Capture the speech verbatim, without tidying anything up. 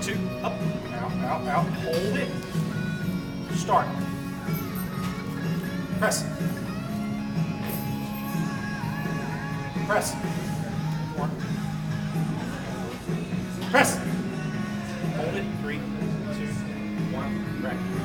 two, up, out, out, out, hold it. Start. Press. Press. One. Press. Hold it. Three, two, one. Right.